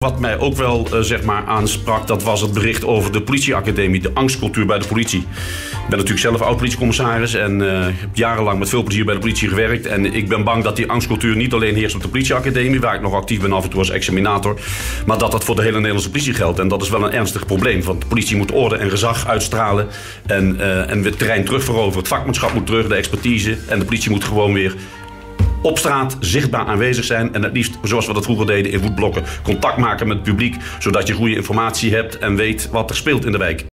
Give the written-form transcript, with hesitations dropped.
Wat mij ook wel aansprak, dat was het bericht over de politieacademie, de angstcultuur bij de politie. Ik ben natuurlijk zelf oud-politiecommissaris en heb jarenlang met veel plezier bij de politie gewerkt. En ik ben bang dat die angstcultuur niet alleen heerst op de politieacademie, waar ik nog actief ben af en toe als examinator, maar dat dat voor de hele Nederlandse politie geldt. En dat is wel een ernstig probleem, want de politie moet orde en gezag uitstralen en het terrein terugveroveren. Het vakmanschap moet terug, de expertise, en de politie moet gewoon weer op straat zichtbaar aanwezig zijn en het liefst, zoals we dat vroeger deden, in voetblokken contact maken met het publiek, zodat je goede informatie hebt en weet wat er speelt in de wijk.